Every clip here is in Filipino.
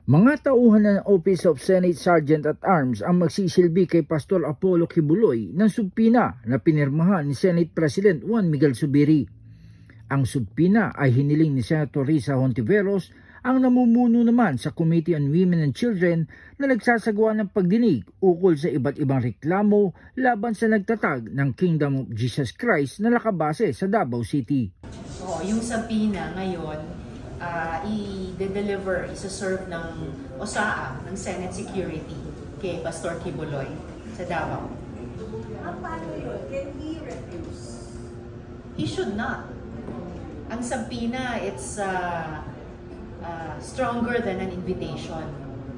Mga tauhan ng Office of Senate Sergeant at Arms ang magsisilbi kay Pastor Apollo Quiboloy ng subpina na pinirmahan ni Senate President Juan Miguel Zubiri. Ang subpina ay hiniling ni Senator Risa Hontiveros, ang namumuno naman sa Committee on Women and Children na nagsasagawa ng pagdinig ukol sa iba't ibang reklamo laban sa nagtatag ng Kingdom of Jesus Christ na nakabase sa Davao City. Yung subpina ngayon, i-deliver, isa-serve ng OSAA, ng Senate Security, kay Pastor Quiboloy sa Davao. Paano yun? Can he refuse? He should not. Ang subpina, it's stronger than an invitation.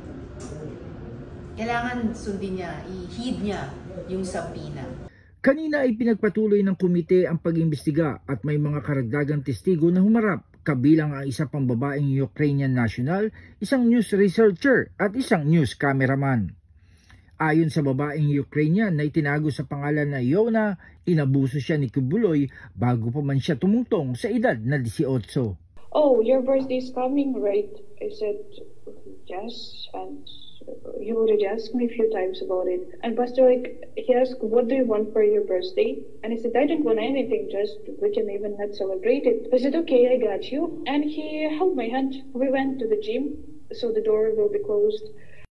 Kailangan sundin niya, i-heed niya yung subpina. Kanina ay pinagpatuloy ng komite ang pag-imbestiga at may mga karagdagang testigo na humarap, kabilang ang isa pang babaeng Ukrainian national, isang news researcher at isang news cameraman. Ayon sa babaeng Ukrainian na itinago sa pangalan na Yona, inabuso siya ni Quiboloy bago pa man siya tumungtong sa edad na 18. Oh, your birthday is coming, right? I said, yes, and you already asked me a few times about it. And Pastor, he asked, what do you want for your birthday? And I said, I don't want anything, just we can even not celebrate it. I said, okay, I got you. And he held my hand. We went to the gym, so the door will be closed.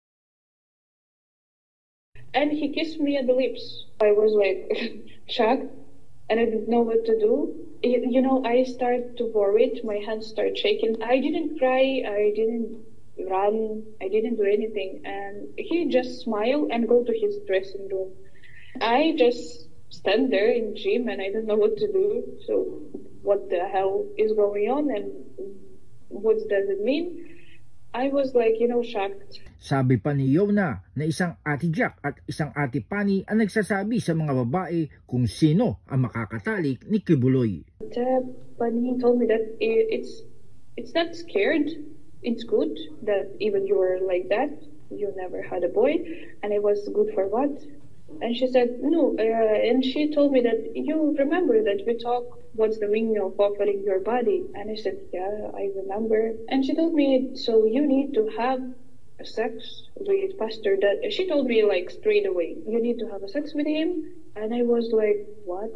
And he kissed me at the lips. I was like shocked, and I didn't know what to do. You know, I started to worry. My hands started shaking. I didn't cry. I didn't run. I didn't do anything. And he just smiled and go to his dressing room. I just stand there in gym and I don't know what to do. So what the hell is going on and what does it mean? I was like, shocked. Sabi pa ni Yona na isang Ate Jack at isang Ate Pani ang nagsasabi sa mga babae kung sino ang makakatalik ni Quiboloy. Pani told me that it's not scared. It's good that even you were like that. You never had a boy. And it was good for what? And she said, no. And she told me that you remember that we talked, what's the meaning of offering your body? And I said, yeah, I remember. And she told me, so you need to have a sex with Pastor. That she told me like straight away, you need to have a sex with him. And I was like, what?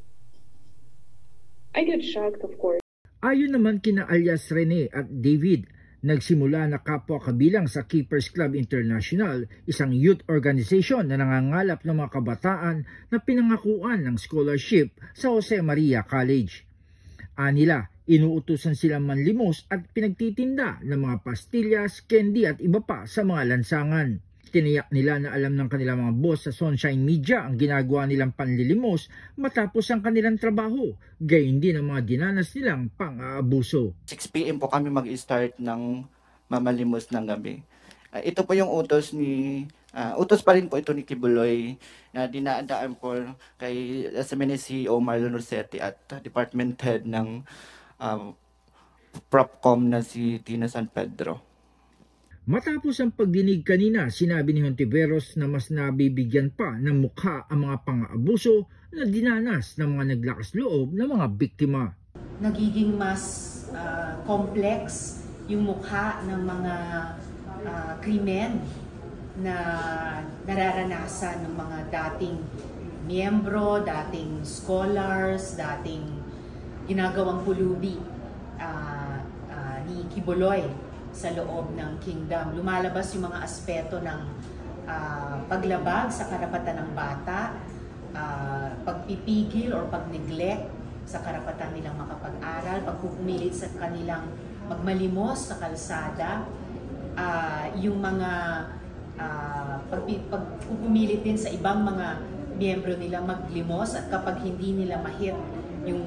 I got shocked, of course. Ayon naman kina alias Rene at David, nagsimula na kapwa kabilang sa Keepers Club International, isang youth organization na nangangalap ng mga kabataan na pinangakuan ng scholarship sa Jose Maria College. Anila, inuutusan silang manlimos at pinagtitinda ng mga pastillas, candy at iba pa sa mga lansangan. Tiniyak nila na alam ng kanilang mga boss sa Sunshine Media ang ginagawa nilang panlilimos matapos ang kanilang trabaho, gayon din ang mga dinanas nilang pang-aabuso. 6 PM po kami mag-start ng mamalimos ng gabi. Ito po yung utos pa rin po ito ni Quiboloy na dinaandaan po kay SMNC Marlon Rossetti at Department Head ng Propcom na si Tina San Pedro. Matapos ang pagdinig kanina, sinabi ni Hontiveros na mas nabibigyan pa ng mukha ang mga pang-aabuso na dinanas ng mga naglakas loob ng mga biktima. Nagiging mas complex yung mukha ng mga krimen na nararanasan ng mga dating miyembro, dating scholars, dating ginagawang pulubi ni Quiboloy sa loob ng kingdom. Lumalabas yung mga aspeto ng paglabag sa karapatan ng bata, pagpipigil or pag-neglect sa karapatan nilang makapag-aral, pagpupumilit sa kanilang magmalimos sa kalsada, yung mga pagpupumilit din sa ibang mga miyembro nila maglimos at kapag hindi nila ma-hit yung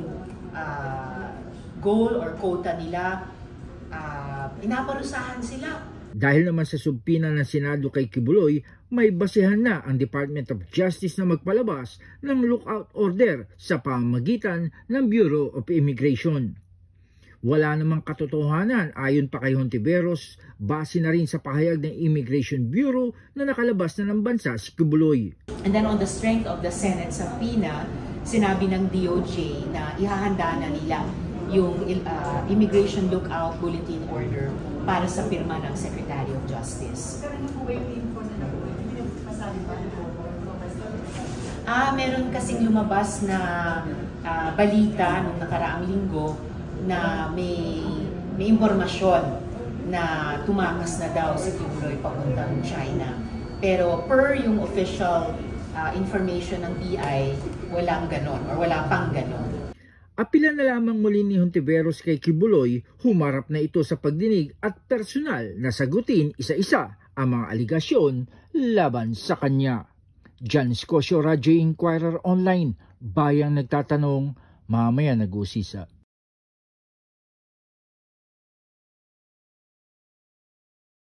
goal or quota nila, pinaparusahan sila. Dahil naman sa subpina ng Senado kay Quiboloy, may basehan na ang Department of Justice na magpalabas ng lookout order sa pamamagitan ng Bureau of Immigration. Wala namang katotohanan ayon pa kay Hontiveros, base na rin sa pahayag ng Immigration Bureau na nakalabas na ng bansa si Quiboloy. And then on the strength of the Senate subpoena, sinabi ng DOJ na ihahanda na nila yung Immigration Lookout Bulletin Order para sa pirma ng Secretary of Justice. Meron kasing lumabas na balita nung nakaraang linggo na may impormasyon na tumakas na daw si Kibuloy papuntang China. Pero per yung official information ng BI, walang ganon or wala pang ganon. Apila na lamang muli ni Hontiveros kay Kibuloy, humarap na ito sa pagdinig at personal na sagutin isa-isa ang mga aligasyon laban sa kanya. John Scosio, Radyo Inquirer Online, bayang nagtatanong, mamaya nag-usisa.